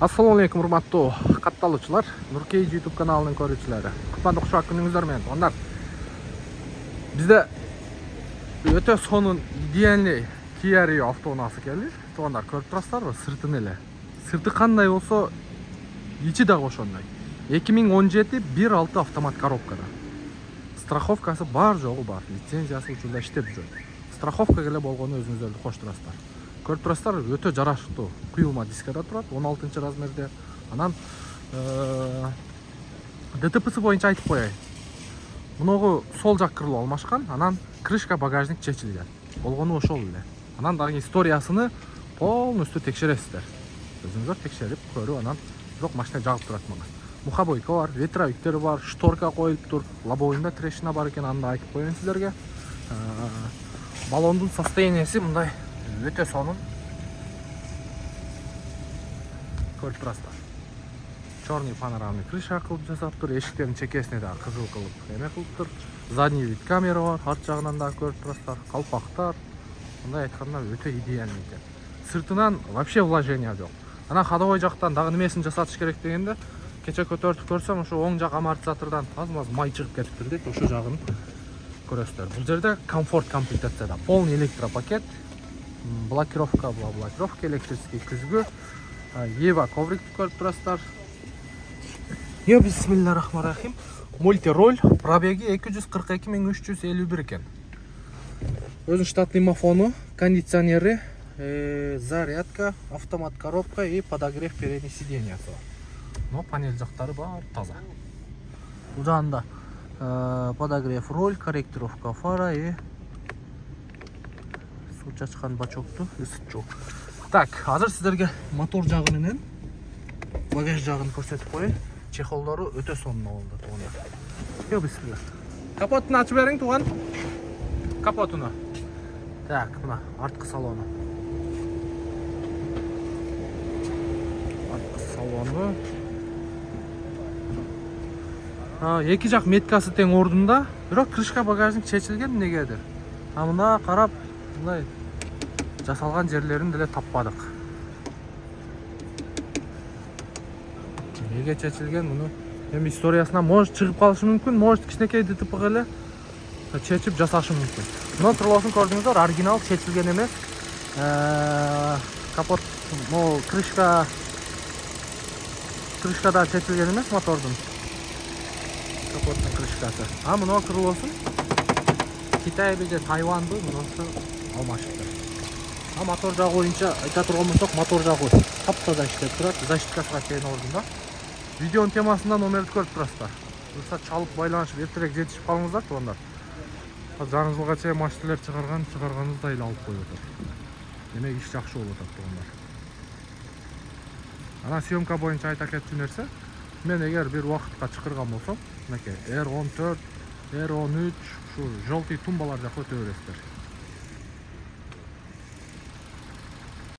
Assalamu alaikum, урматтуу катталуучулар, Нуркей YouTube каналынын көрүүчүлөрү. Кутмандуу кушак күнүңүздөр менен. Тугандар, бизде өтө сонун идеальный Kia Rio автоунаасы келди. Тугандар, көрүп турасыздарбы? Сыртын эле. Сырты кандай болсо, ичи дагы ошондой. 2017 1.6 автомат коробкада. Страховкасы бар жогу бар, лицензиясы учурда иштеп жүрөт. Страховка эле болгону өзүңүздөрдү кош турасыздар. Көрүп турасыздар, өтө жараштуу куюлма дискада турат, 16 размерде. Анан ДТПсы боюнча айтып коеюн. Муногу сол жак кырылып алмашкан, анан крышка багажник чечилген. Болгону ошол эле. Анан дагы историясыны полностью текшересиздер. Өзүңүздөр текшерип көрүп, анан бирок машина жагып турат мага. Мухабойка бар, ветровиктери бар, шторка коюлуп тур, лобовойунда трещина бар экен, анда айтып коеюн силерге. Баллондун состояниясы мындай өтө сонун. Көрүп турасыздар. Черный панорамный крыша кылып жасап тур, эшиктердин чекесине дагы кызыл кылып эме кылып тур. Задний вид камера бар, арт жагынан дагы көрүп турасыздар. Калпактар. Мындай айтканда өтө идеальный экен. Сыртынан вообще вложения жок. Анан ходовой жактан дагы немесин жасатыш керек дегенде, кече көтөртүп көрсөм, ошо оң жак амортизатордон аз-маз май чыгып кетиптир дейт, ошо жагын көрөсүздөр. Бул жерде комфорт комплектацияда полный электропакет, блокировка, блокировка, электрический күзгү, Ева коврик көрүп турасыздар. Бисмиллахиррахманиррахим. Мультироль, пробеги 242 351 экен. Өзүнүн штатный мафону, кондиционери, зарядка, автомат коробка и подогрев передней сиденьясы. Но панель жактары бар таза. Бул жагында подогрев руль, корректировка фара и суу чачкан бачокту ысытчу. Так, азыр сиздерге мотор жагы менен багаж жагын көрсөтүп коеюн. Чехолдору өтө сонун болду, тугандар. Бисмилlah. Капотун ачып бериң, туган. Капотуну. Так, мына арткы салону. Арткы салону. Эки жак меткасы тең ордунда, бирок крышка багажник чечилген эмнегедир. Мына карап, мындай жасалган жерлерин деле таппадык. Эмнеге чечилген, муну эми историясына может чыгып калышы мүмкүн, может кичинекей ДТП эле чечип жасашы мүмкүн. Но крылосын көрдүңүздөр, оригинал чечилген эмес. Капот, могу крышкада чечилген эмес мотордун. Капоттун крышкасы. Мына крылосын Китайбы же Тайванды мунусу алмашыптыр. Мотор жагы боюнча айта турган болсок, мотор жагы таптаза иштеп турат, защиткасына чейин ордунда. Видеонун темасында номерди көрүп турасыздар. Уруксат чалып байланышып эртерээк жетишип калыңыздар, тугандар. Жаңы жылга чейин машиналар чыгарганыбызда эле алып коюп атат. Демек иш жакшы болуп атат, тугандар. Анан съемка боюнча айта кетчү нерсе, мен эгер бир убакытка чакырган болсом, мынакей R14, R13, ушу желтый тумбалар жакка өтө бересиздер.